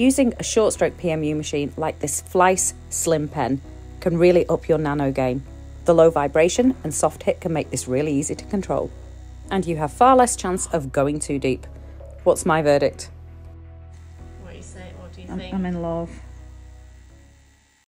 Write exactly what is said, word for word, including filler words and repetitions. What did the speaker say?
Using a short stroke P M U machine like this Fleiss Slim pen can really up your Nano game. The low vibration and soft hit can make this really easy to control. And you have far less chance of going too deep. What's my verdict? What do you say? What do you I'm, think? I'm in love.